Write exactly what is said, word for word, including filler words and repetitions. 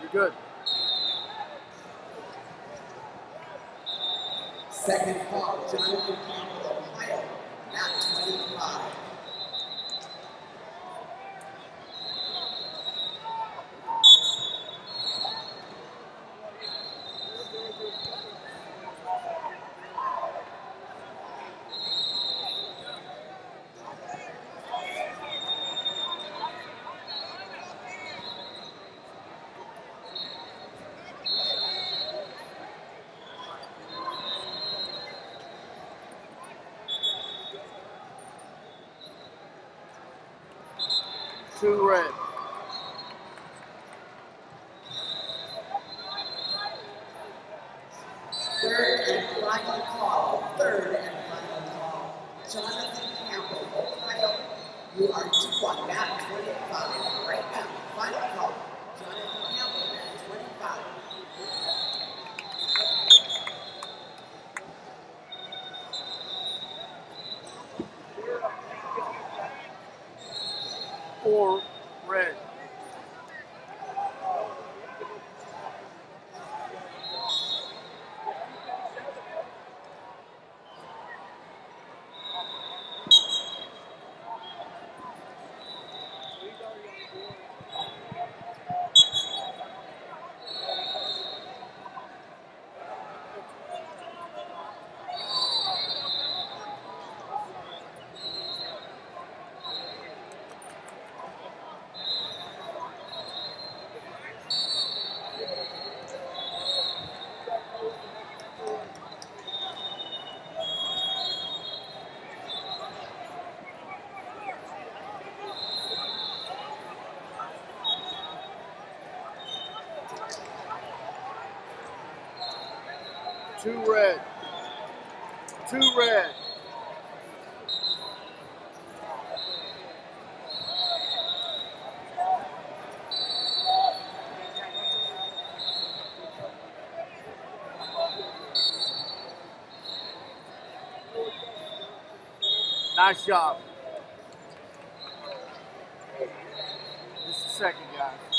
You're good. Second call, Jonathan Campbell, Ohio, at twenty-five. Two red. Third and final call, third and final call, Jonathan Campbell, Ohio, you are due on map twenty-five right now. Final call, Jonathan Campbell, map twenty-five. Four red. Two red. Two red. Nice job. This is the second, guys.